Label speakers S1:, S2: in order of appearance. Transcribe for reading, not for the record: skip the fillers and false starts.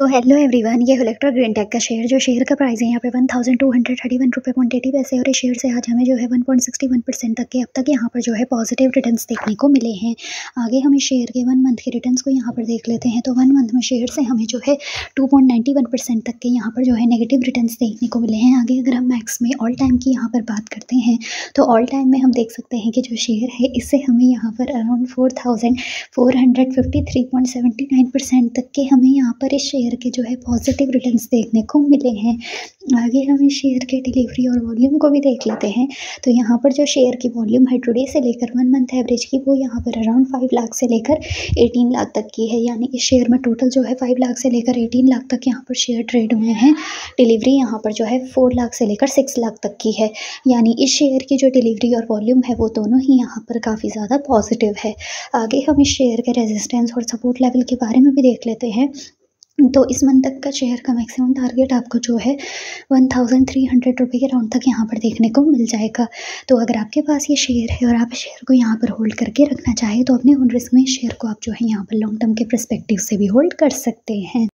S1: तो hello everyone, ये electro green tech का शेयर जो शेयर का प्राइस है यहाँ पे 1231 रुपये 80 पैसे और इस शेयर से आज हमें जो है 1.61% तक के अब तक यहाँ पर जो है पॉजिटिव रिटर्न्स देखने को मिले हैं। आगे हम इस शेयर के 1 मंथ के रिटर्न्स को यहाँ पर देख लेते हैं। तो 1 मंथ में शेयर से हमें जो है 2.91% तक के यहाँ पर जो है नेगेटिव रिटर्न्स देखने को मिले हैं। आगे अगर हम मैक्स में ऑल टाइम की यहाँ पर बात करते हैं तो ऑल टाइम में हम देख सकते हैं कि जो शेयर है इससे हमें यहाँ पर अराउंड 4453.79% तक के हमें यहाँ पर इस शेयर के जो है पॉजिटिव रिटर्न्स देखने को मिले हैं। आगे हम इस शेयर के डिलीवरी और वॉल्यूम को भी देख लेते हैं। तो यहाँ पर जो शेयर की वॉल्यूम है टुडे से लेकर 1 मंथ एवरेज की वो यहाँ पर अराउंड 5 लाख से लेकर 18 लाख तक की है। यानी इस शेयर में टोटल जो है 5 लाख से लेकर 18 लाख तक यहाँ पर शेयर ट्रेड हुए हैं। डिलीवरी यहाँ पर जो है 4 लाख से लेकर 6 लाख तक की है। यानी इस शेयर की जो डिलीवरी और वॉल्यूम है वो दोनों ही यहाँ पर काफ़ी ज़्यादा पॉजिटिव है। आगे हम इस शेयर के रेजिस्टेंस और सपोर्ट लेवल के बारे में भी देख लेते हैं। तो इस मंथ तक का शेयर का मैक्सिमम टारगेट आपको जो है 1300 रुपये के राउंड तक यहाँ पर देखने को मिल जाएगा। तो अगर आपके पास ये शेयर है और आप इस शेयर को यहाँ पर होल्ड करके रखना चाहें तो अपने ओन रिस्क में इस शेयर को आप जो है यहाँ पर लॉन्ग टर्म के पर्सपेक्टिव से भी होल्ड कर सकते हैं।